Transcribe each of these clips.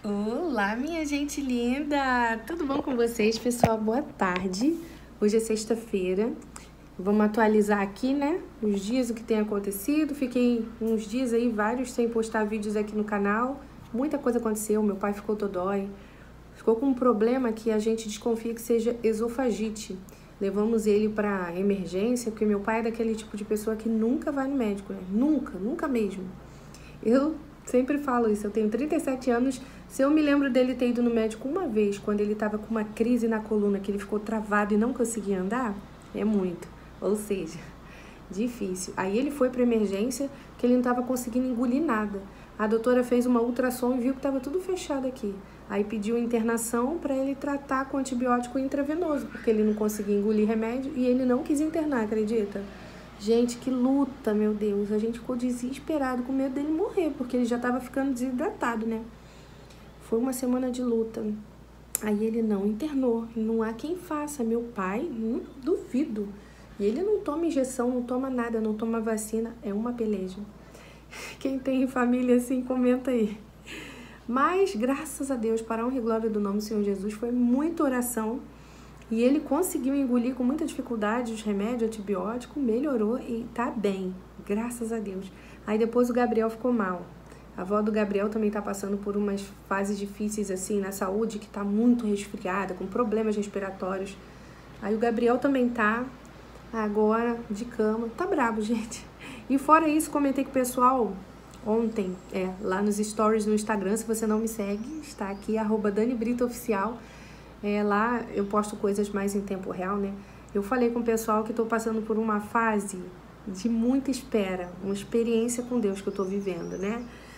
Olá, minha gente linda! Tudo bom com vocês, pessoal? Boa tarde. Hoje é sexta-feira. Vamos atualizar aqui, né? Os dias, o que tem acontecido. Fiquei uns dias aí, vários, sem postar vídeos aqui no canal. Muita coisa aconteceu. Meu pai ficou dodói. Ficou com um problema que a gente desconfia que seja esofagite. Levamos ele para emergência, porque meu pai é daquele tipo de pessoa que nunca vai no médico, né? Nunca mesmo. Eu sempre falo isso, eu tenho 37 anos, se eu me lembro dele ter ido no médico uma vez, quando ele estava com uma crise na coluna, que ele ficou travado e não conseguia andar, é muito. Ou seja, difícil. Aí ele foi para emergência, que ele não estava conseguindo engolir nada. A doutora fez uma ultrassom e viu que estava tudo fechado aqui. Aí pediu internação para ele tratar com antibiótico intravenoso, porque ele não conseguia engolir remédio e ele não quis internar, acredita? Gente, que luta, meu Deus. A gente ficou desesperado com medo dele morrer, porque ele já estava ficando desidratado, né? Foi uma semana de luta. Aí ele não internou. Não há quem faça. Meu pai, duvido. E ele não toma injeção, não toma nada, não toma vacina. É uma peleja. Quem tem família assim, comenta aí. Mas, graças a Deus, para a honra e glória do nome do Senhor Jesus, foi muita oração. E ele conseguiu engolir com muita dificuldade os remédios, antibiótico, melhorou e tá bem, graças a Deus. Aí depois o Gabriel ficou mal. A avó do Gabriel também tá passando por umas fases difíceis assim na saúde, que tá muito resfriada, com problemas respiratórios. Aí o Gabriel também tá agora de cama, tá brabo, gente. E fora isso, comentei com o pessoal ontem, lá nos stories no Instagram, se você não me segue, está aqui, @DaniBritoOficial. Lá eu posto coisas mais em tempo real, né? Eu falei com o pessoal que estou passando por uma fase de muita espera, uma experiência com Deus que eu estou vivendo, né?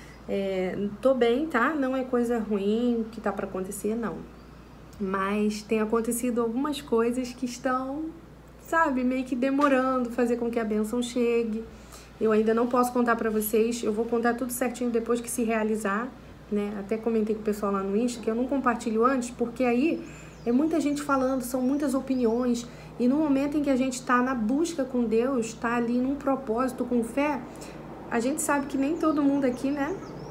Tô bem, tá? Não é coisa ruim que tá para acontecer, não. Mas tem acontecido algumas coisas que estão, sabe, meio que demorando fazer com que a bênção chegue. Eu ainda não posso contar para vocês, eu vou contar tudo certinho depois que se realizar, né? Até comentei com o pessoal lá no Insta que eu não compartilho antes, porque aí é muita gente falando, são muitas opiniões, e no momento em que a gente está na busca com Deus, está ali num propósito, com fé, a gente sabe que nem todo mundo aqui, né,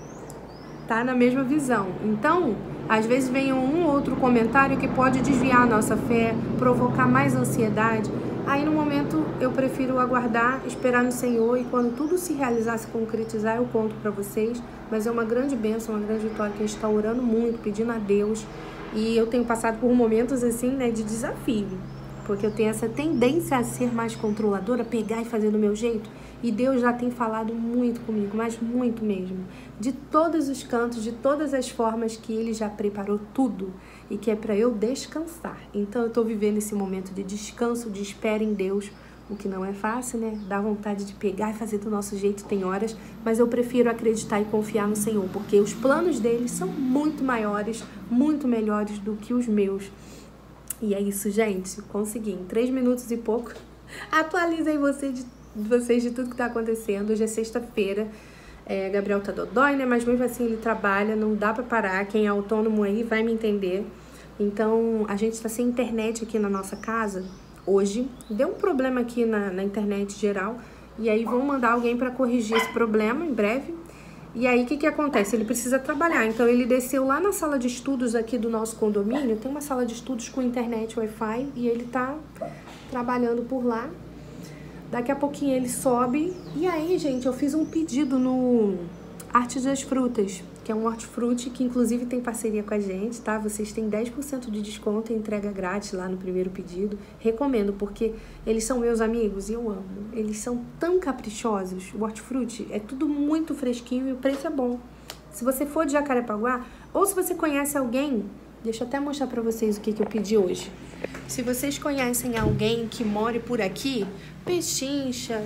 tá na mesma visão. Então, às vezes vem um outro comentário que pode desviar a nossa fé, provocar mais ansiedade. Aí no momento eu prefiro aguardar, esperar no Senhor, e quando tudo se realizar, se concretizar, eu conto para vocês. Mas é uma grande bênção, uma grande vitória, que a gente está orando muito, pedindo a Deus. E eu tenho passado por momentos assim, né, de desafio, porque eu tenho essa tendência a ser mais controladora, pegar e fazer do meu jeito. E Deus já tem falado muito comigo, mas muito mesmo. De todos os cantos, de todas as formas, que Ele já preparou tudo. E que é para eu descansar. Então eu estou vivendo esse momento de descanso, de espera em Deus. O que não é fácil, né? Dá vontade de pegar e fazer do nosso jeito, tem horas. Mas eu prefiro acreditar e confiar no Senhor. Porque os planos dele são muito maiores, muito melhores do que os meus. E é isso, gente. Consegui. Em 3 minutos e pouco, atualizei vocês de tudo que tá acontecendo. Hoje é sexta-feira. Gabriel tá dodói, né? Mas mesmo assim ele trabalha, não dá pra parar. Quem é autônomo aí vai me entender. Então, a gente tá sem internet aqui na nossa casa hoje. Deu um problema aqui na internet geral. E aí vão mandar alguém pra corrigir esse problema em breve. E aí, o que acontece? Ele precisa trabalhar. Então, ele desceu lá na sala de estudos aqui do nosso condomínio. Tem uma sala de estudos com internet, Wi-Fi. E ele tá trabalhando por lá. Daqui a pouquinho ele sobe. E aí, gente, eu fiz um pedido no Arte das Frutas, que é um hortifruti que inclusive tem parceria com a gente, tá? Vocês têm 10% de desconto e entrega grátis lá no primeiro pedido. Recomendo, porque eles são meus amigos e eu amo. Eles são tão caprichosos. O hortifruti é tudo muito fresquinho e o preço é bom. Se você for de Jacarepaguá, ou se você conhece alguém, deixa eu até mostrar pra vocês o que eu pedi hoje. Se vocês conhecem alguém que more por aqui, Pechincha,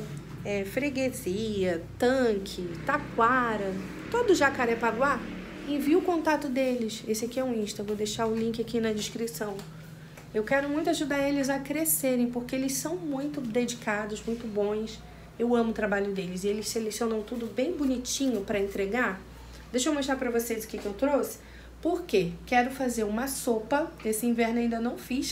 Freguesia, Tanque, Taquara, todo Jacarepaguá, envia o contato deles. Esse aqui é um Insta, vou deixar o link aqui na descrição. Eu quero muito ajudar eles a crescerem, porque eles são muito dedicados, muito bons. Eu amo o trabalho deles e eles selecionam tudo bem bonitinho para entregar. Deixa eu mostrar para vocês o que eu trouxe. Por quê? Quero fazer uma sopa. Esse inverno ainda não fiz.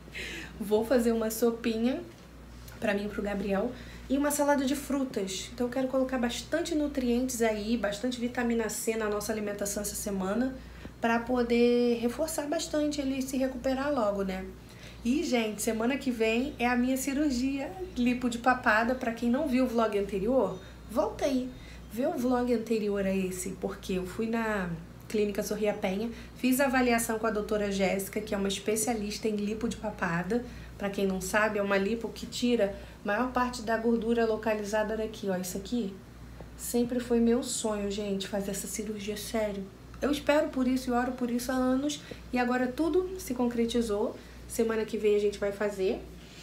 Vou fazer uma sopinha para mim e pro Gabriel. E uma salada de frutas. Então eu quero colocar bastante nutrientes aí, bastante vitamina C na nossa alimentação essa semana, pra poder reforçar bastante ele e se recuperar logo, né? E, gente, semana que vem é a minha cirurgia lipo de papada. Pra quem não viu o vlog anterior, volta aí. Vê o vlog anterior a esse, porque eu fui na Clínica Sorria Penha, fiz a avaliação com a doutora Jéssica, que é uma especialista em lipo de papada. Pra quem não sabe, é uma lipo que tira a maior parte da gordura localizada daqui, ó. Isso aqui sempre foi meu sonho, gente, fazer essa cirurgia, sério. Eu espero por isso e oro por isso há anos, e agora tudo se concretizou. Semana que vem a gente vai fazer.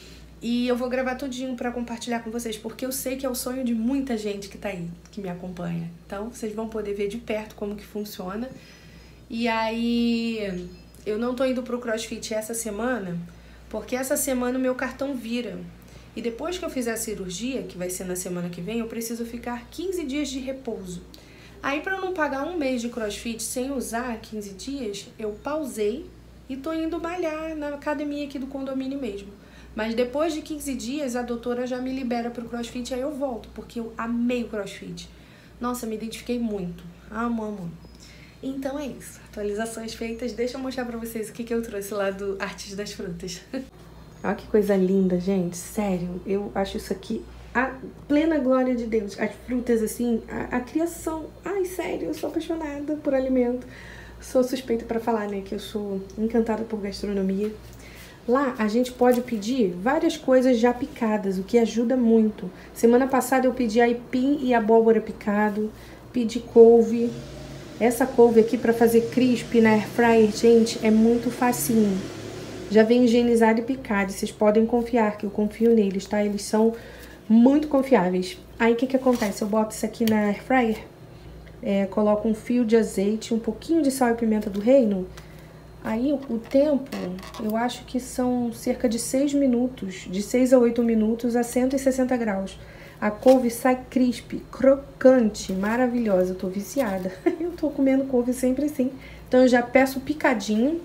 E eu vou gravar tudinho pra compartilhar com vocês, porque eu sei que é o sonho de muita gente que tá aí, que me acompanha. Então, vocês vão poder ver de perto como que funciona. E aí, eu não tô indo pro CrossFit essa semana, porque essa semana o meu cartão vira. E depois que eu fizer a cirurgia, que vai ser na semana que vem, eu preciso ficar 15 dias de repouso. Aí, pra eu não pagar um mês de CrossFit sem usar 15 dias, eu pausei e tô indo malhar na academia aqui do condomínio mesmo. Mas depois de 15 dias, a doutora já me libera pro CrossFit, aí eu volto, porque eu amei o CrossFit. Nossa, me identifiquei muito. Amo, amo. Então é isso. Atualizações feitas. Deixa eu mostrar pra vocês o que eu trouxe lá do Artes das Frutas. Olha que coisa linda, gente. Sério, eu acho isso aqui a plena glória de Deus. As frutas, assim, a criação. Ai, sério, eu sou apaixonada por alimento. Sou suspeita pra falar, né, que eu sou encantada por gastronomia. Lá a gente pode pedir várias coisas já picadas, o que ajuda muito. Semana passada eu pedi aipim e abóbora picado, pedi couve. Essa couve aqui para fazer crisp na air fryer, gente, é muito facinho. Já vem higienizado e picado, vocês podem confiar que eu confio neles, tá? Eles são muito confiáveis. Aí o que acontece? Eu boto isso aqui na air fryer, coloco um fio de azeite, um pouquinho de sal e pimenta do reino. Aí o tempo, eu acho que são cerca de 6 minutos, de 6 a 8 minutos a 160 graus. A couve sai crisp, crocante, maravilhosa. Eu tô viciada. Eu tô comendo couve sempre assim. Então eu já peço picadinho.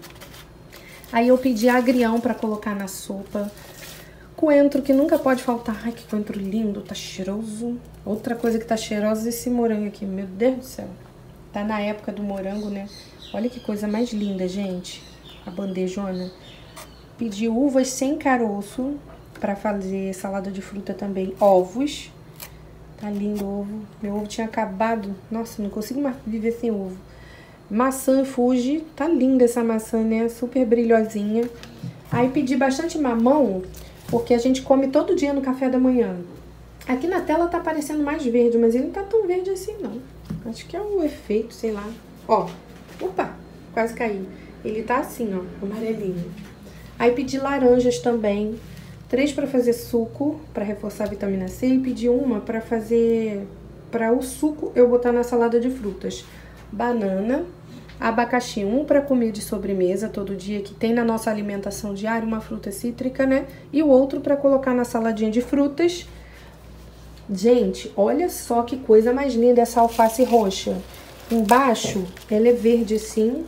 Aí eu pedi agrião pra colocar na sopa. Coentro, que nunca pode faltar. Ai, que coentro lindo, tá cheiroso. Outra coisa que tá cheirosa é esse morango aqui, meu Deus do céu. Tá na época do morango, né? Olha que coisa mais linda, gente. A bandejona. Pedi uvas sem caroço pra fazer salada de fruta também. Ovos. Tá lindo o ovo. Meu ovo tinha acabado. Nossa, não consigo mais viver sem ovo. Maçã Fuji. Tá linda essa maçã, né? Super brilhosinha. Aí pedi bastante mamão, porque a gente come todo dia no café da manhã. Aqui na tela tá parecendo mais verde, mas ele não tá tão verde assim, não. Acho que é o efeito, sei lá. Ó. Opa, quase caiu. Ele tá assim, ó, amarelinho. Aí pedi laranjas também. 3 para fazer suco, para reforçar a vitamina C. E pedi uma para fazer, para o suco eu botar na salada de frutas. Banana, abacaxi, um para comer de sobremesa todo dia, que tem na nossa alimentação diária, uma fruta cítrica, né? E o outro para colocar na saladinha de frutas. Gente, olha só que coisa mais linda essa alface roxa. Embaixo ela é verde assim,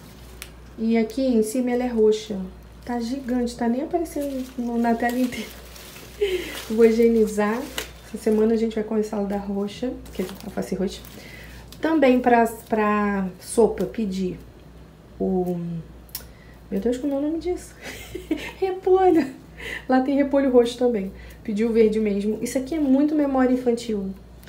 e aqui em cima ela é roxa. Tá gigante, tá nem aparecendo na tela inteira. Vou higienizar. Essa semana a gente vai comer salada roxa, que é alface roxa. Também pra sopa pedi o... Meu Deus, como é o nome disso? Repolho. Lá tem repolho roxo também. Pedi o verde mesmo. Isso aqui é muito memória infantil.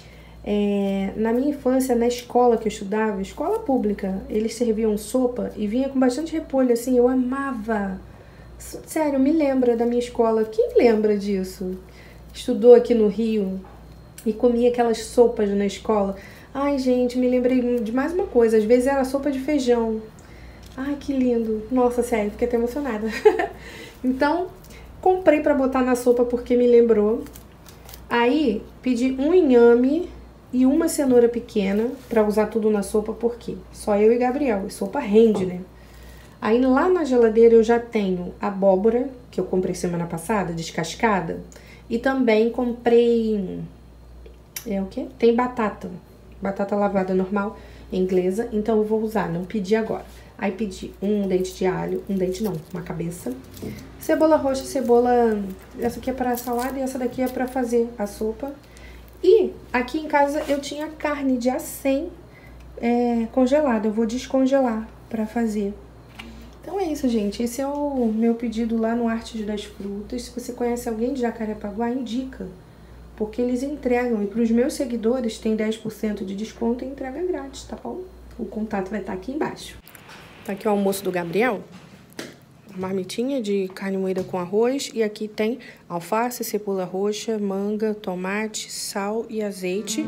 Na minha infância, na escola que eu estudava, escola pública, eles serviam sopa e vinha com bastante repolho, assim, eu amava. Sério, me lembra da minha escola. Quem lembra disso? Estudou aqui no Rio e comia aquelas sopas na escola. Ai, gente, me lembrei de mais uma coisa. Às vezes era sopa de feijão. Ai, que lindo. Nossa, sério, fiquei até emocionada. Então, comprei pra botar na sopa porque me lembrou. Aí, pedi um inhame e uma cenoura pequena pra usar tudo na sopa, porque só eu e Gabriel, e sopa rende, né? Aí lá na geladeira eu já tenho abóbora, que eu comprei semana passada, descascada, e também comprei, o quê? Tem batata lavada normal, inglesa, então eu vou usar, não pedi agora. Aí pedi um dente de alho, uma cabeça, cebola roxa, essa aqui é para salada e essa daqui é para fazer a sopa. E aqui em casa eu tinha carne de acém congelada, eu vou descongelar pra fazer. Então é isso, gente. Esse é o meu pedido lá no Arte das Frutas. Se você conhece alguém de Jacarepaguá, indica. Porque eles entregam. E para os meus seguidores tem 10% de desconto e entrega grátis, tá bom? O contato vai estar aqui embaixo. Tá aqui o almoço do Gabriel. Marmitinha de carne moída com arroz. E aqui tem alface, cebola roxa, manga, tomate, sal e azeite.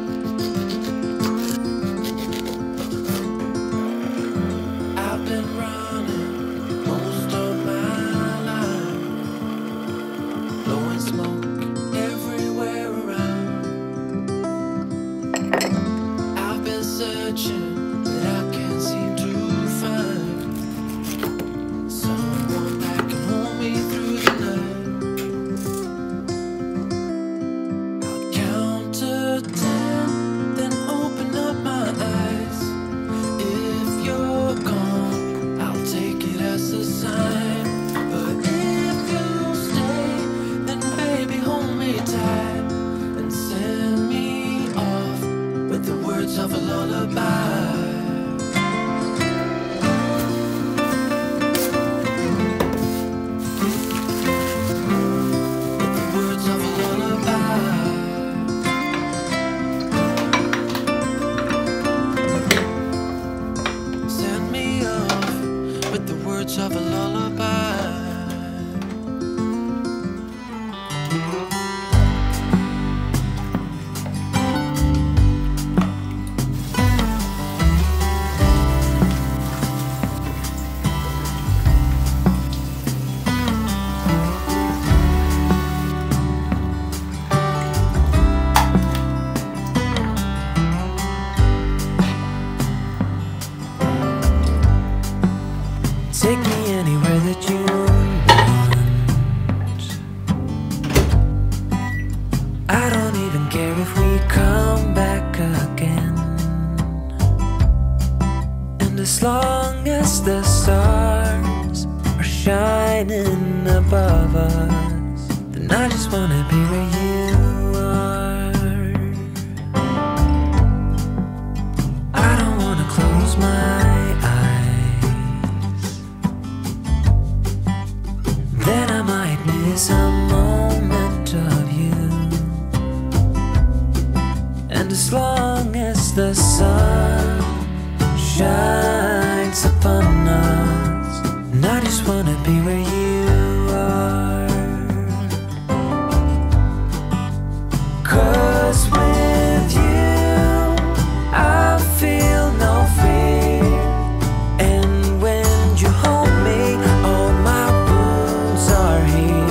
Take me anywhere that you want. I don't even care if we come back again. And as long as the stars are shining above us, then I just wanna be where you are. I don't wanna close my is a moment of you. And as long as the sun shines upon us, and I just wanna be where you are. 'Cause with you I feel no fear, and when you hold me all my wounds are healed.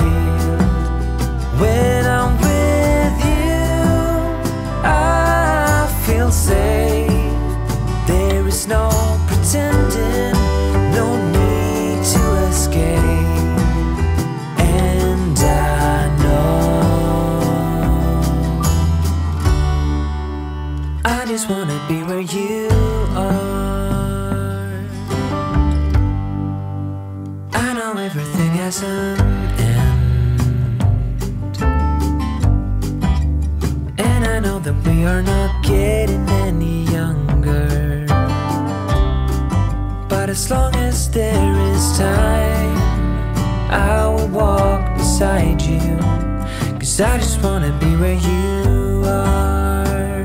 When I'm with you, I feel safe. There is no pretending, no need to escape. And I know I just wanna be where you are. I know everything has an end, I know that we are not getting any younger. But as long as there is time, I will walk beside you. 'Cause I just wanna be where you are.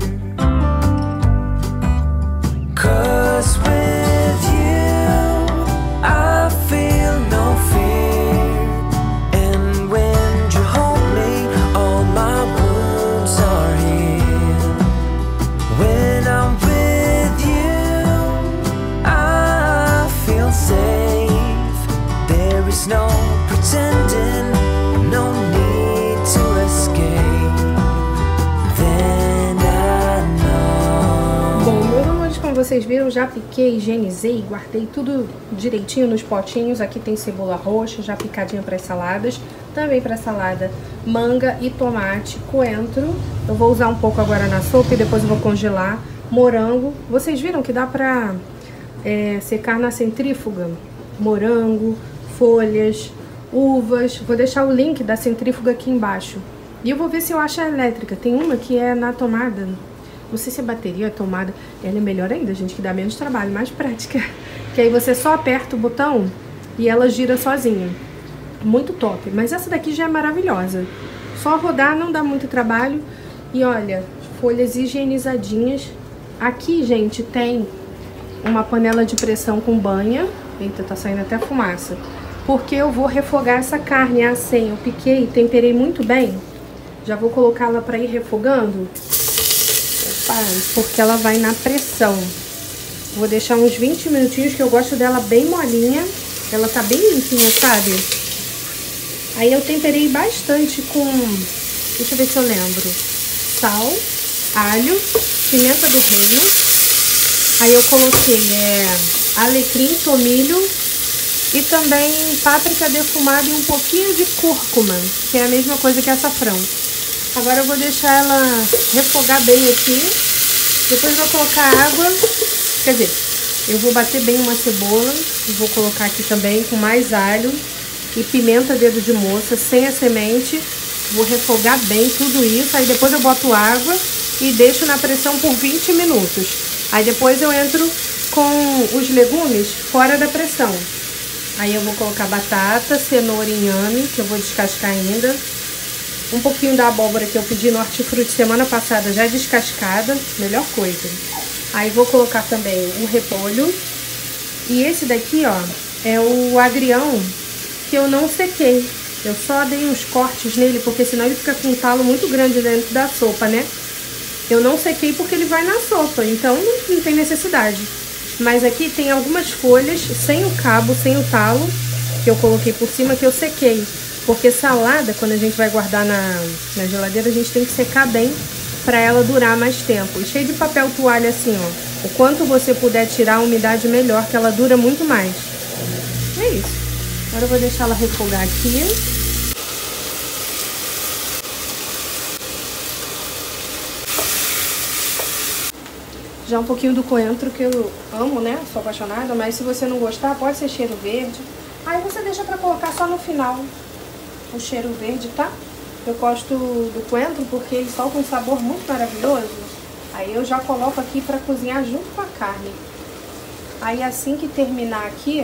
'Cause with you I feel no fear, and when you hold me all my wounds are healed. When I'm with you I feel safe. There is no pretending, no need to escape. Then I know. Bom, meus amores, como vocês viram, já piquei, higienizei, guardei tudo direitinho nos potinhos. Aqui tem cebola roxa, já picadinha para as saladas. Também para salada, manga e tomate, coentro. Eu vou usar um pouco agora na sopa e depois eu vou congelar. Morango. Vocês viram que dá pra secar na centrífuga? Morango, folhas, uvas. Vou deixar o link da centrífuga aqui embaixo. E eu vou ver se eu acho a elétrica. Tem uma que é na tomada. Não sei se a bateria, a tomada, ela é melhor ainda, gente, que dá menos trabalho, mais prática. Que aí você só aperta o botão e ela gira sozinha. Muito top. Mas essa daqui já é maravilhosa. Só rodar não dá muito trabalho. E olha, folhas higienizadinhas. Aqui, gente, tem uma panela de pressão com banha. Eita, tá saindo até fumaça. Porque eu vou refogar essa carne assim. Eu piquei, temperei muito bem. Já vou colocá-la pra ir refogando. Opa, porque ela vai na pressão. Vou deixar uns 20 minutinhos, que eu gosto dela bem molinha. Ela tá bem limpinha, sabe? Aí eu temperei bastante com... Deixa eu ver se eu lembro. Sal, alho, pimenta do reino. Aí eu coloquei alecrim, tomilho e também páprica defumada e um pouquinho de cúrcuma, que é a mesma coisa que açafrão. Agora eu vou deixar ela refogar bem aqui. Depois eu vou colocar água. Quer dizer, eu vou bater bem uma cebola. E vou colocar aqui também com mais alho e pimenta dedo de moça, sem a semente. Vou refogar bem tudo isso. Aí depois eu boto água e deixo na pressão por 20 minutos. Aí depois eu entro com os legumes fora da pressão. Aí eu vou colocar batata, cenoura e inhame, que eu vou descascar ainda. Um pouquinho da abóbora que eu pedi no hortifruti semana passada, já descascada, melhor coisa. Aí vou colocar também o repolho. E esse daqui, ó, é o agrião que eu não sequei. Eu só dei uns cortes nele, porque senão ele fica com um talo muito grande dentro da sopa, né? Eu não sequei porque ele vai na sopa, então não tem necessidade. Mas aqui tem algumas folhas sem o cabo, sem o talo, que eu coloquei por cima, que eu sequei. Porque salada, quando a gente vai guardar na geladeira, a gente tem que secar bem para ela durar mais tempo. E cheio de papel toalha assim, ó. O quanto você puder tirar a umidade, melhor, que ela dura muito mais. É isso. Agora eu vou deixar ela refogar aqui. Já um pouquinho do coentro, que eu amo, né? Sou apaixonada, mas se você não gostar, pode ser cheiro verde. Aí você deixa pra colocar só no final o cheiro verde, tá? Eu gosto do coentro porque ele solta um sabor muito maravilhoso. Aí eu já coloco aqui pra cozinhar junto com a carne. Aí assim que terminar aqui,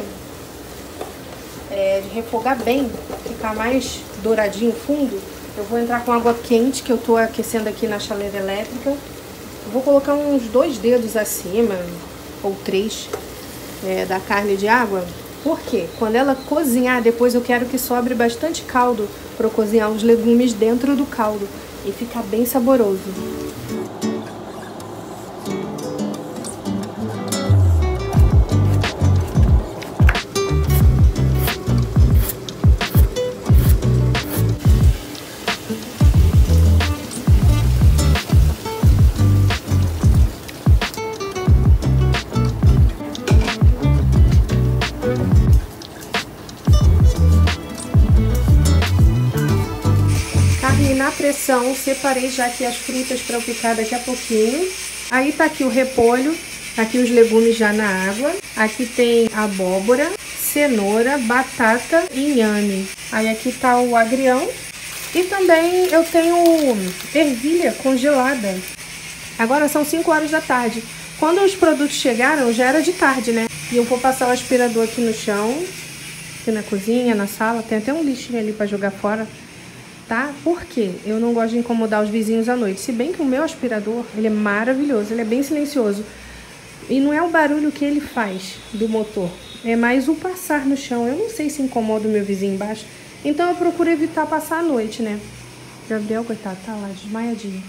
de refogar bem, ficar mais douradinho o fundo, eu vou entrar com água quente, que eu tô aquecendo aqui na chaleira elétrica. Vou colocar uns 2 dedos acima, ou 3, da carne de água. Por quê? Quando ela cozinhar, depois eu quero que sobre bastante caldo para eu cozinhar os legumes dentro do caldo e ficar bem saboroso. Na pressão, separei já aqui as frutas para eu picar daqui a pouquinho. Aí tá aqui o repolho, aqui os legumes já na água. Aqui tem abóbora, cenoura, batata e inhame. Aí aqui tá o agrião. E também eu tenho ervilha congelada. Agora são 5 horas da tarde. Quando os produtos chegaram, já era de tarde, né? E eu vou passar o aspirador aqui no chão, aqui na cozinha, na sala. Tem até um lixinho ali para jogar fora. Tá? Por quê? Eu não gosto de incomodar os vizinhos à noite. Se bem que o meu aspirador, ele é maravilhoso, ele é bem silencioso. E não é o barulho que ele faz do motor, é mais o passar no chão. Eu não sei se incomoda o meu vizinho embaixo, então eu procuro evitar passar a noite, né? Gabriel, coitado, tá lá desmaiadinho.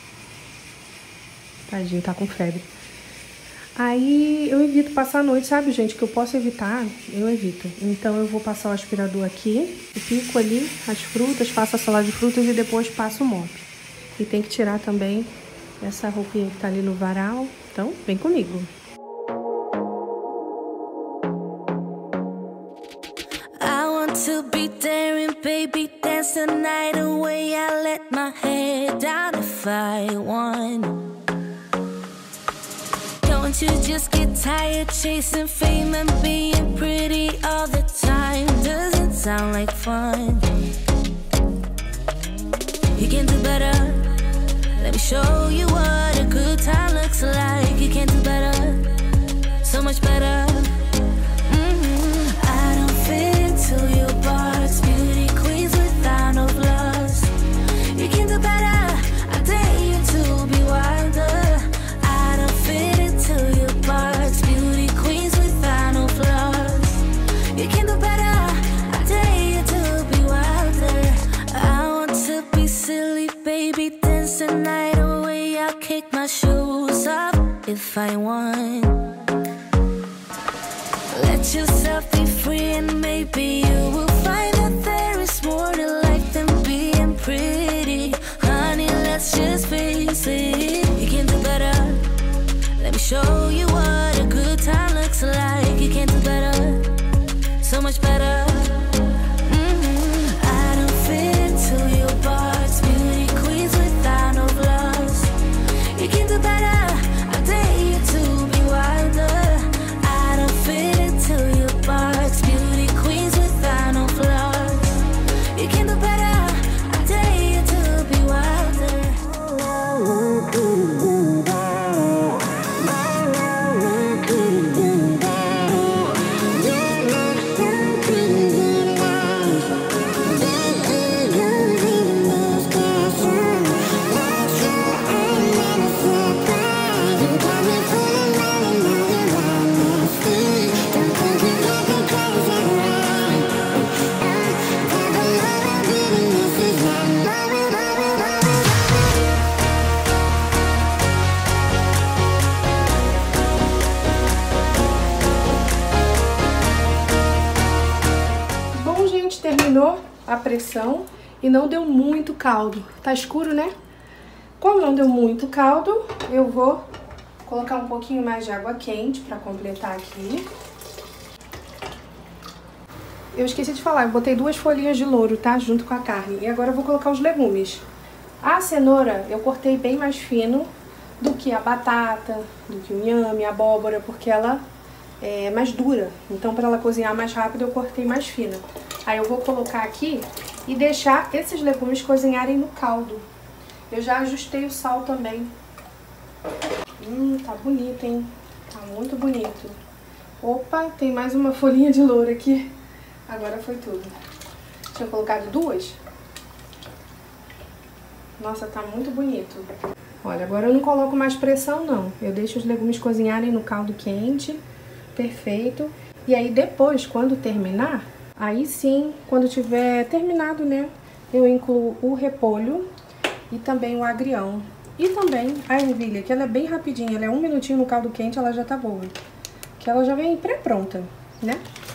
Tadinho, tá com febre. Aí eu evito passar a noite, sabe, gente? Que eu posso evitar, eu evito. Então eu vou passar o aspirador aqui, pico ali as frutas, faço a salada de frutas e depois passo o mop. E tem que tirar também essa roupinha que tá ali no varal. Então, vem comigo. I want to be daring, baby, dance the night away. I let my hair down if I want. Don't you just get tired chasing fame and being pretty all the time? Doesn't sound like fun. You can do better. Let me show you what a good time looks like. You can't do better, so much better. I don't fit into your box. Beauty queens without no flaws. You can do better, I dare you to be wilder. I don't fit into your box. Beauty queens without no flaws. You can do better, I dare you to be wilder. I want to be silly, baby, dance the night away. I'll kick my shoes off if I want. Let yourself be free and maybe you will find that there is more to life than being pretty. Honey, let's just face it, you can do better. Let me show you what a good time looks like. You can do better, so much better. I don't fit into your box. Beauty queens without no flaws. You can do better, I dare you to be wilder. I don't fit into your box. Beauty queens without no flaws. You can do better, I dare you to be wilder. Bom, gente, terminou a pressão e não deu muito caldo. Tá escuro, né? Como não deu muito caldo, eu vou colocar um pouquinho mais de água quente para completar aqui. Eu esqueci de falar, eu botei 2 folhinhas de louro, tá? Junto com a carne. E agora eu vou colocar os legumes. A cenoura eu cortei bem mais fino do que a batata, do que o inhame, a abóbora, porque ela é mais dura. Então, para ela cozinhar mais rápido, eu cortei mais fina. Aí eu vou colocar aqui e deixar esses legumes cozinharem no caldo. Eu já ajustei o sal também. Tá bonito, hein? Tá muito bonito. Opa, tem mais uma folhinha de louro aqui. Agora foi tudo. Tinha colocado 2. Nossa, tá muito bonito. Olha, agora eu não coloco mais pressão, não. Eu deixo os legumes cozinharem no caldo quente. Perfeito. E aí depois, quando terminar, aí sim, quando tiver terminado, né, eu incluo o repolho e também o agrião. E também a ervilha, que ela é bem rapidinha, ela é 1 minutinho no caldo quente, ela já tá boa. Que ela já vem pré-pronta, né?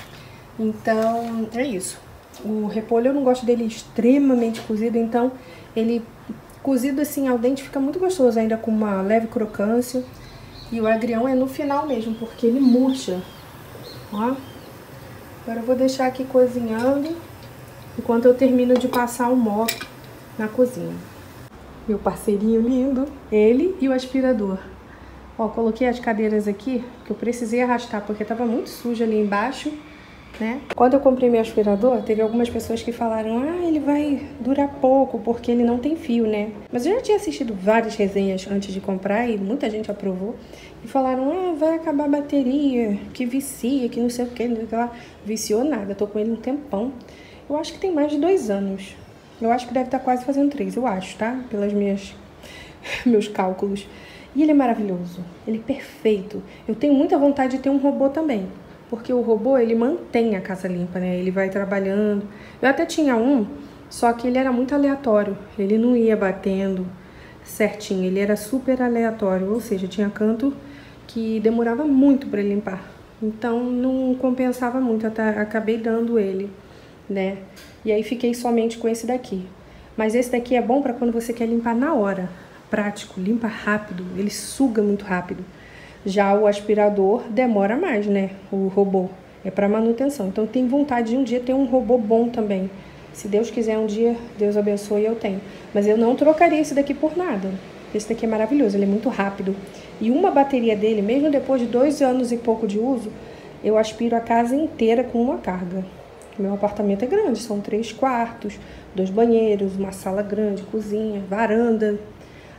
Então, é isso. O repolho eu não gosto dele extremamente cozido, então ele cozido assim ao dente fica muito gostoso, ainda com uma leve crocância. E o agrião é no final mesmo, porque ele murcha. Ó. Agora eu vou deixar aqui cozinhando, enquanto eu termino de passar o mop na cozinha. Meu parceirinho lindo, ele e o aspirador. Ó, coloquei as cadeiras aqui, que eu precisei arrastar, porque tava muito sujo ali embaixo, né? Quando eu comprei meu aspirador, teve algumas pessoas que falaram: ah, ele vai durar pouco, porque ele não tem fio, né? Mas eu já tinha assistido várias resenhas antes de comprar e muita gente aprovou. E falaram: ah, vai acabar a bateria, que vicia, que não sei o que, não sei o que lá. Viciou nada, tô com ele um tempão. Eu acho que tem mais de 2 anos. Eu acho que deve estar quase fazendo 3, eu acho, tá? Pelas meus cálculos. E ele é maravilhoso, ele é perfeito. Eu tenho muita vontade de ter um robô também, porque o robô, ele mantém a casa limpa, né? Ele vai trabalhando. Eu até tinha um, só que ele era muito aleatório. Ele não ia batendo certinho, ele era super aleatório. Ou seja, tinha canto que demorava muito para limpar. Então, não compensava muito, até acabei dando ele, né? E aí fiquei somente com esse daqui. Mas esse daqui é bom para quando você quer limpar na hora. Prático, limpa rápido, ele suga muito rápido. Já o aspirador demora mais, né? O robô é para manutenção. Então eu tenho vontade de um dia ter um robô bom também. Se Deus quiser um dia, Deus abençoe, eu tenho. Mas eu não trocaria esse daqui por nada. Esse daqui é maravilhoso, ele é muito rápido. E uma bateria dele, mesmo depois de 2 anos e pouco de uso, eu aspiro a casa inteira com uma carga. Meu apartamento é grande, são 3 quartos, 2 banheiros, uma sala grande, cozinha, varanda.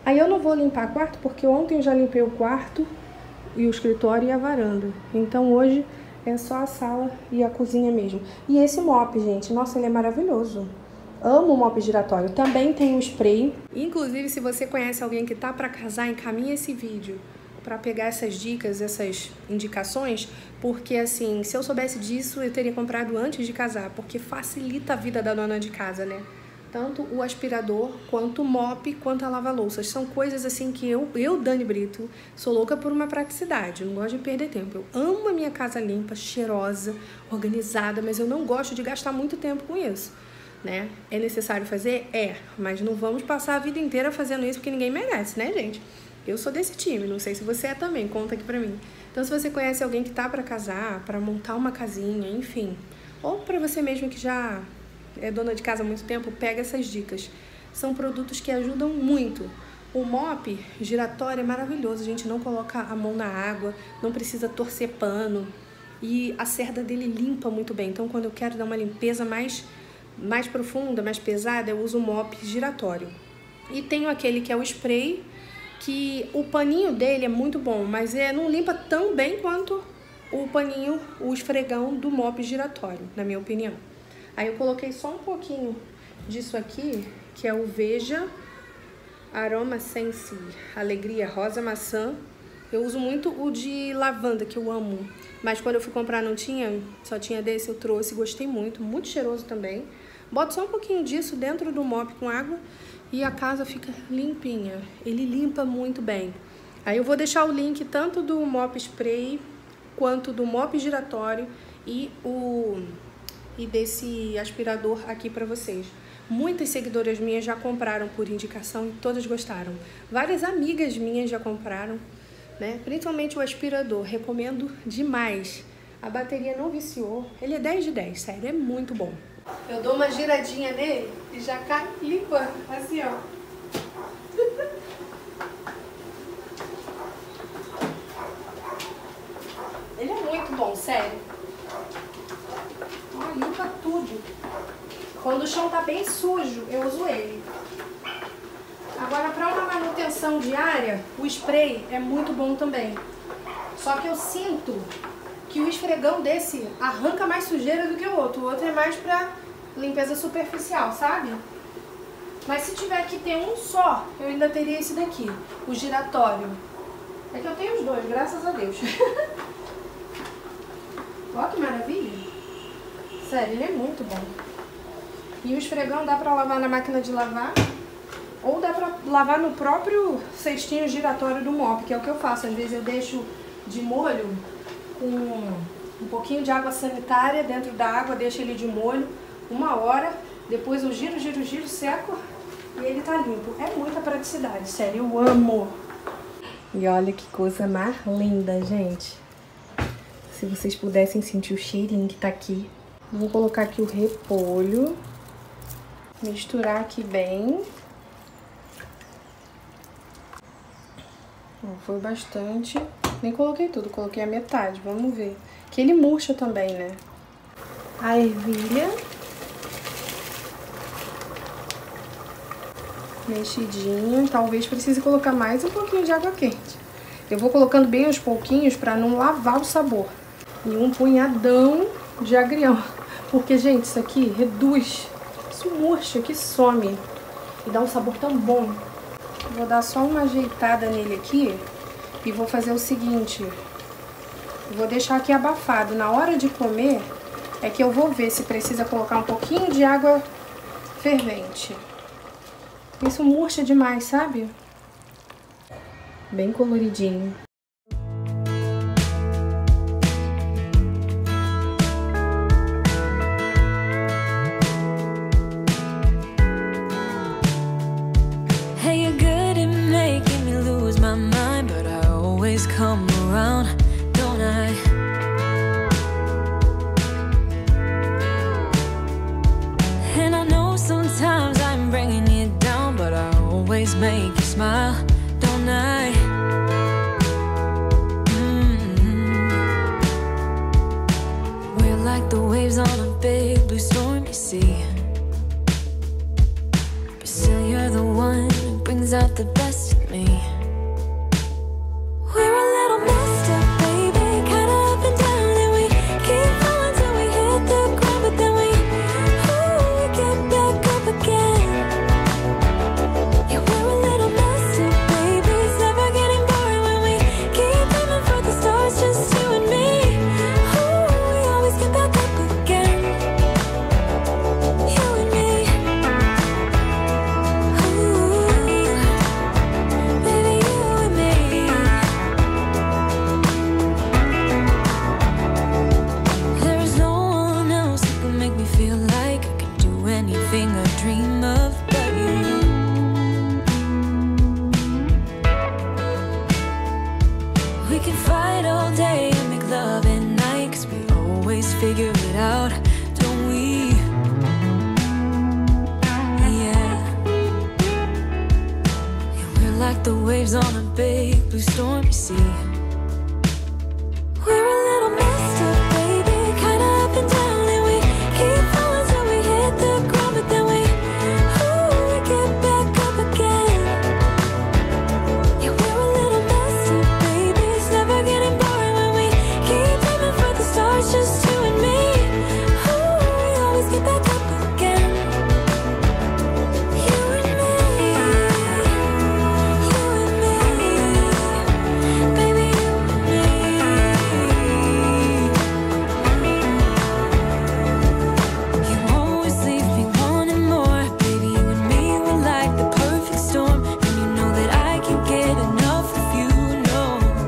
Aí eu não vou limpar quarto, porque ontem eu já limpei o quarto e o escritório e a varanda. Então hoje é só a sala e a cozinha mesmo. E esse mop, gente, nossa, ele é maravilhoso. Amo o mop giratório. Também tem um spray. Inclusive, se você conhece alguém que tá para casar, encaminha esse vídeo para pegar essas dicas, essas indicações, porque assim, se eu soubesse disso, eu teria comprado antes de casar, porque facilita a vida da dona de casa, né? Tanto o aspirador, quanto o mop, quanto a lava-louças. São coisas assim que eu, Dani Brito, sou louca por uma praticidade. Eu não gosto de perder tempo. Eu amo a minha casa limpa, cheirosa, organizada, mas eu não gosto de gastar muito tempo com isso, né? É necessário fazer? É, mas não vamos passar a vida inteira fazendo isso porque ninguém merece, né, gente? Eu sou desse time, não sei se você é também, conta aqui pra mim. Então, se você conhece alguém que tá pra casar, pra montar uma casinha, enfim, ou pra você mesmo que já é dona de casa há muito tempo, pega essas dicas. São produtos que ajudam muito. O mop giratório é maravilhoso, a gente não coloca a mão na água, não precisa torcer pano e a cerda dele limpa muito bem. Então, quando eu quero dar uma limpeza mais profunda, mais pesada, eu uso o mop giratório. E tenho aquele que é o spray, que o paninho dele é muito bom, mas não limpa tão bem quanto o paninho, o esfregão do mop giratório, na minha opinião. Aí eu coloquei só um pouquinho disso aqui, que é o Veja Aroma Sense, Alegria Rosa Maçã. Eu uso muito o de lavanda, que eu amo. Mas quando eu fui comprar não tinha, só tinha desse, eu trouxe, gostei muito. Muito cheiroso também. Boto só um pouquinho disso dentro do mop com água e a casa fica limpinha. Ele limpa muito bem. Aí eu vou deixar o link tanto do mop spray, quanto do mop giratório e desse aspirador aqui pra vocês. Muitas seguidoras minhas já compraram por indicação e todas gostaram. Várias amigas minhas já compraram, né? Principalmente o aspirador, recomendo demais. A bateria não viciou, ele é 10 de 10, sério, é muito bom. Eu dou uma giradinha nele e já cai limpando, assim ó. Ele é muito bom, sério. Ó, limpa tudo. Quando o chão tá bem sujo, eu uso ele. Agora, para uma manutenção diária, o spray é muito bom também. Só que eu sinto que o esfregão desse arranca mais sujeira do que o outro. O outro é mais pra limpeza superficial, sabe? Mas se tiver que ter um só, eu ainda teria esse daqui, o giratório. É que eu tenho os dois, graças a Deus. Olha que maravilha. Sério, ele é muito bom. E o esfregão dá pra lavar na máquina de lavar, ou dá pra lavar no próprio cestinho giratório do mop, que é o que eu faço. Às vezes eu deixo de molho com um pouquinho de água sanitária dentro da água, deixo ele de molho 1 hora, depois eu giro, seco e ele tá limpo. É muita praticidade, sério, eu amo. E olha que coisa mais linda, gente. Se vocês pudessem sentir o cheirinho que tá aqui. Vou colocar aqui o repolho, misturar aqui bem. Foi bastante. Nem coloquei tudo, coloquei a metade, vamos ver. Que ele murcha também, né? A ervilha. Mexidinho. Talvez precise colocar mais um pouquinho de água quente. Eu vou colocando bem aos pouquinhos pra não lavar o sabor. E um punhadão de agrião. Porque, gente, isso aqui reduz. Isso murcha, que some. E dá um sabor tão bom. Vou dar só uma ajeitada nele aqui. E vou fazer o seguinte. Vou deixar aqui abafado. Na hora de comer, é que eu vou ver se precisa colocar um pouquinho de água fervente. Isso murcha demais, sabe? Bem coloridinho. Hey, you're good at making me lose my mind, but I always come around, don't I? And I know sometimes I'm bringing you down, but I always make you smile, don't I? We're like the waves on a big blue stormy sea, but still you're the one who brings out the best in me. We're a little messed up, baby, kinda up and down, and we keep falling till we hit the ground, but then we get back up again. Yeah, we're a little messed up, baby, it's never getting boring when we keep aiming for the stars, just you and me. We always get back up again. You and me. Baby, you and me. There is no one else who can make me feel like I can do anything I dream of but you. We can fight all day and make love at night, 'cause we always figure it out, don't we? Yeah. Yeah, we're like the waves on a big blue stormy sea. We're a little messed up, baby, kinda up and down, and we keep falling till we hit the ground, but then we get back up again. Yeah, we're a little messed up, baby, it's never getting boring when we keep aiming for the stars, just you and me. We always get back up again. You and me. You and me. Baby, you and me. You always leave me wanting more. Baby, you and me, we're like the perfect storm, and you know that I can't get enough of you, no.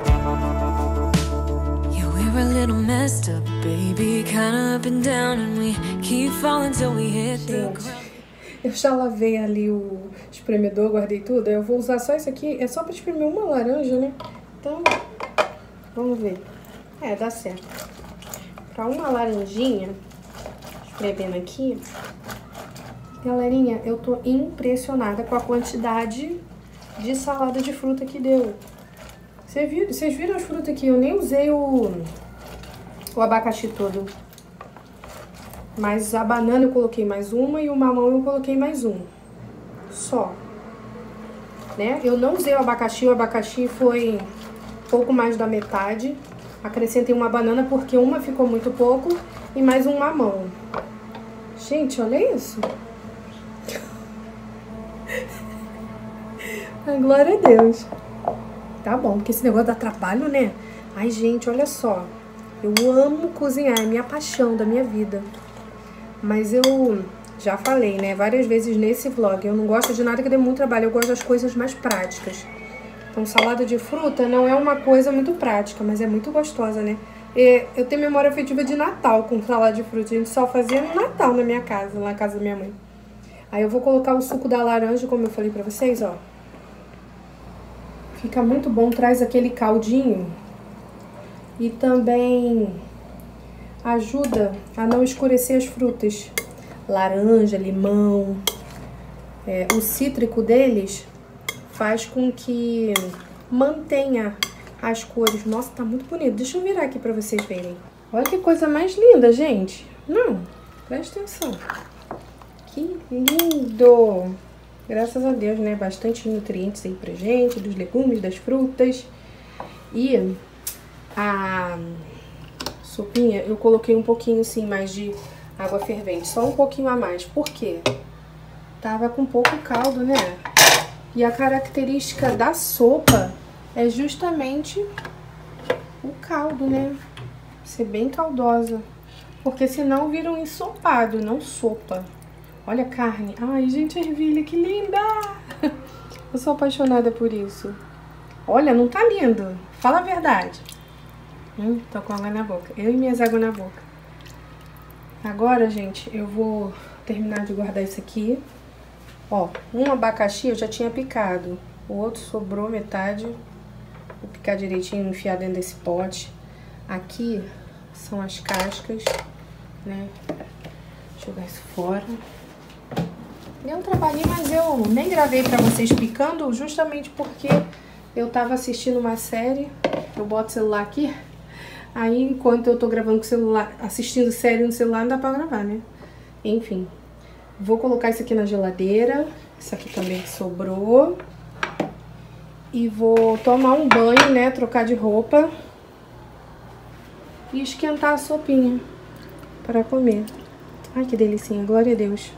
Yeah, we're a little messed up, baby, kinda up and down, and we keep falling till we hit the Gente, ground. eu já lavei ali o espremedor, guardei tudo. Eu vou usar só isso aqui, é só pra espremer uma laranja, né? Então, vamos ver. É, dá certo. Pra uma laranjinha, espremendo aqui. Galerinha, eu tô impressionada com a quantidade de salada de fruta que deu. Vocês viram as frutas aqui? Eu nem usei o abacaxi todo. Mas a banana eu coloquei mais uma e o mamão eu coloquei mais um. Só. Né? Eu não usei o abacaxi foi pouco mais da metade. Acrescentei uma banana porque uma ficou muito pouco e mais um mamão. Gente, olha isso. Ai, glória a Deus. Tá bom, porque esse negócio dá trabalho, né? Ai, gente, olha só. Eu amo cozinhar, é minha paixão da minha vida. Mas eu já falei, né, várias vezes nesse vlog, eu não gosto de nada que dê muito trabalho, eu gosto das coisas mais práticas. Então, salada de fruta não é uma coisa muito prática, mas é muito gostosa, né? Eu tenho memória afetiva de Natal com salada de fruta, a gente só fazia no Natal na minha casa, lá na casa da minha mãe. Aí eu vou colocar o suco da laranja, como eu falei pra vocês, ó. Fica muito bom, traz aquele caldinho e também ajuda a não escurecer as frutas. Laranja, limão, o cítrico deles faz com que mantenha as cores. Nossa, tá muito bonito. Deixa eu virar aqui pra vocês verem. Olha que coisa mais linda, gente. Não, presta atenção. Que lindo! Graças a Deus, né? Bastante nutrientes aí pra gente, dos legumes, das frutas. E a sopinha, eu coloquei um pouquinho assim mais de água fervente, só um pouquinho a mais. Por quê? Tava com pouco caldo, né? E a característica da sopa é justamente o caldo, né? Ser bem caldosa. Porque senão vira um ensopado, não sopa. Olha a carne. Ai, gente, a ervilha, que linda! Eu sou apaixonada por isso. Olha, não tá lindo? Fala a verdade. Tô com água na boca. Eu e minhas águas na boca. Agora, gente, eu vou terminar de guardar isso aqui. Ó, um abacaxi eu já tinha picado. O outro sobrou metade. Vou picar direitinho e enfiar dentro desse pote. Aqui são as cascas, né? Jogar isso fora. Deu um trabalhinho, mas eu nem gravei pra vocês picando, justamente porque eu tava assistindo uma série. Eu boto o celular aqui. Aí, enquanto eu tô gravando com o celular, assistindo série no celular, não dá pra gravar, né? Enfim. Vou colocar isso aqui na geladeira. Isso aqui também sobrou. E vou tomar um banho, né? Trocar de roupa. E esquentar a sopinha para comer. Ai, que delicinha. Glória a Deus.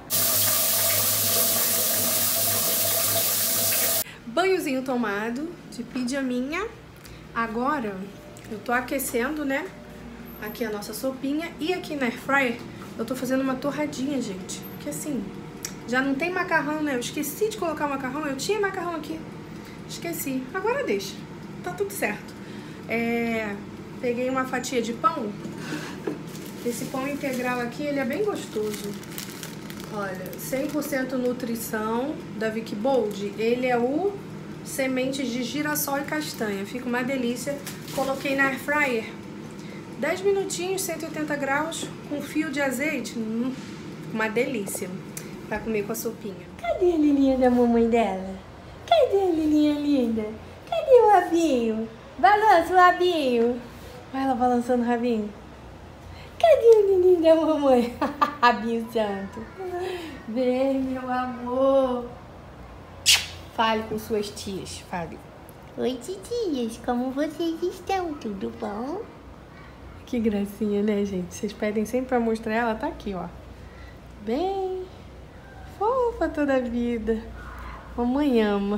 Banhozinho tomado de pijaminha. Agora eu tô aquecendo, né? Aqui a nossa sopinha. E aqui na airfryer eu tô fazendo uma torradinha, gente. Que assim, já não tem macarrão, né? Eu esqueci de colocar o macarrão. Eu tinha macarrão aqui. Esqueci. Agora deixa. Tá tudo certo. Peguei uma fatia de pão. Esse pão integral aqui, ele é bem gostoso. Olha, 100% nutrição da Vic Bold. Ele é o sementes de girassol e castanha. Fica uma delícia. Coloquei na air fryer 10 minutinhos, 180 graus, com fio de azeite. Uma delícia pra comer com a sopinha. Cadê a Lilinha da mamãe dela? Cadê a Lilinha linda? Cadê o rabinho? Balança o rabinho. Vai ela balançando o rabinho. Cadê o Lilinho da mamãe? Rabinho santo. Vem, meu amor. Fale com suas tias, fale. Oi, titias, como vocês estão? Tudo bom? Que gracinha, né, gente? Vocês pedem sempre pra mostrar ela, tá aqui, ó. Bem fofa toda a vida. Mamãe ama.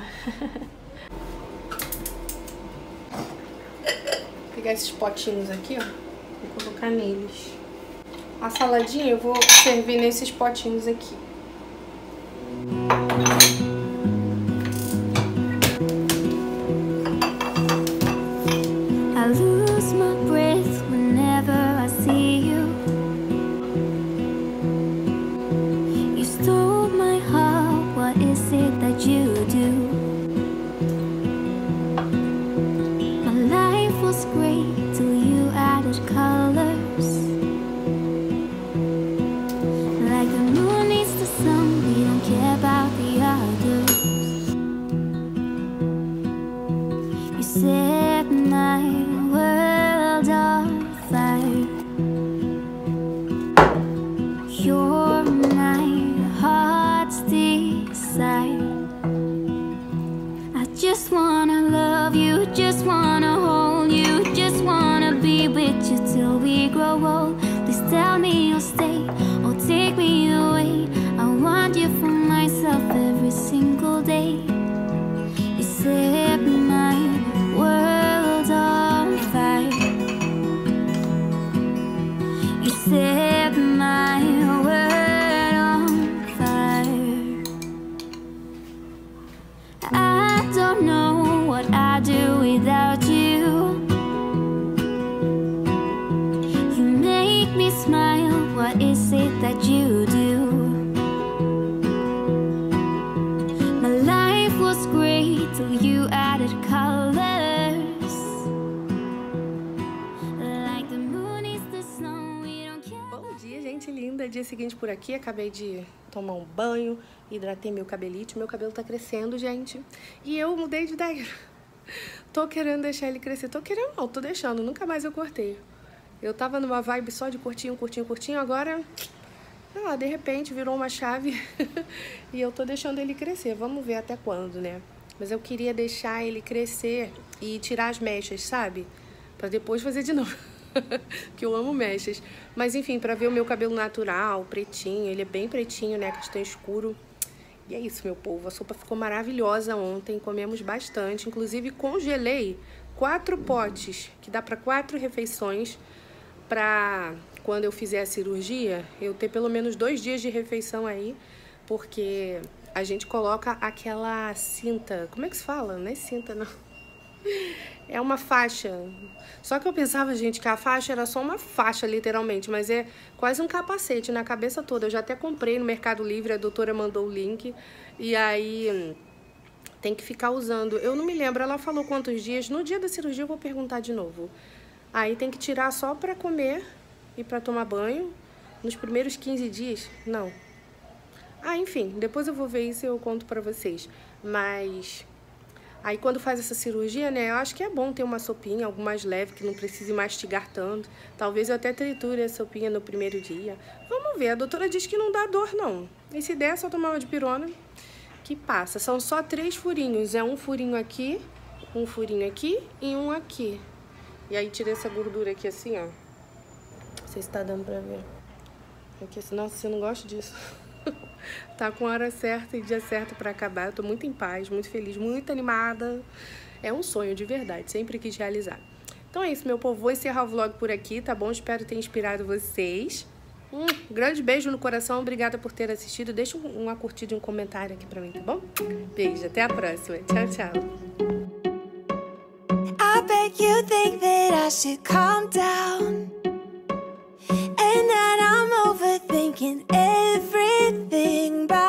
Vou pegar esses potinhos aqui, ó, e colocar neles. A saladinha eu vou servir nesses potinhos aqui. I lose my breath whenever I see you. You stole my heart, what is it that you do? My life was great till you added colors. Like the moon needs the sun, we don't care about the others. You set my world on fire. You're my heart's desire. I just wanna love you, just wanna hold you, just wanna be with you till we grow old. Please tell me you'll stay or take me away. I want you for myself every single day. You set my world on fire. You set my world on fire. I don't know what I'd do without you. You make me smile, what is it that you do? My life was great till you added colors. Like the moon is the snow, we don't care. Bom dia, gente linda. Dia seguinte por aqui, acabei de tomar um banho, hidratei meu cabelite. Meu cabelo tá crescendo, gente. E eu mudei de ideia. Tô querendo deixar ele crescer. Tô querendo não, tô deixando. Nunca mais eu cortei. Eu tava numa vibe só de curtinho, curtinho, curtinho. Agora, de repente virou uma chave. E eu tô deixando ele crescer. Vamos ver até quando, né? Mas eu queria deixar ele crescer e tirar as mechas, sabe? Pra depois fazer de novo. Que eu amo mechas. Mas enfim, pra ver o meu cabelo natural, pretinho. Ele é bem pretinho, né? Castanho escuro. E é isso, meu povo. A sopa ficou maravilhosa ontem. Comemos bastante. Inclusive, congelei 4 potes, que dá pra 4 refeições. Pra quando eu fizer a cirurgia, eu ter pelo menos 2 dias de refeição aí. Porque a gente coloca aquela cinta. Como é que se fala? Não é cinta, não. É uma faixa. Só que eu pensava, gente, que a faixa era só uma faixa, literalmente. Mas é quase um capacete na cabeça toda. Eu já até comprei no Mercado Livre, a doutora mandou o link. E aí tem que ficar usando. Eu não me lembro, ela falou quantos dias. No dia da cirurgia eu vou perguntar de novo. Aí tem que tirar só pra comer e pra tomar banho. Nos primeiros 15 dias, não. Enfim, depois eu vou ver isso e eu conto pra vocês. Mas aí quando faz essa cirurgia, né, eu acho que é bom ter uma sopinha, algo mais leve, que não precise mastigar tanto. Talvez eu até triture a sopinha no primeiro dia. Vamos ver, a doutora diz que não dá dor, não. E se der, é só tomar uma dipirona, que passa. São só 3 furinhos. É um furinho aqui e um aqui. E aí tira essa gordura aqui assim, ó. Não sei se tá dando pra ver. Aqui, nossa, você não gosta disso. Tá com a hora certa e dia certo pra acabar. Eu tô muito em paz, muito feliz, muito animada. É um sonho de verdade, sempre quis realizar. Então é isso, meu povo. Vou encerrar o vlog por aqui, tá bom? Espero ter inspirado vocês. Grande beijo no coração. Obrigada por ter assistido. Deixa uma curtida e um comentário aqui pra mim, tá bom? Beijo, até a próxima. Tchau, tchau. I bet you think that I should calm down and that I'm overthinking everything, but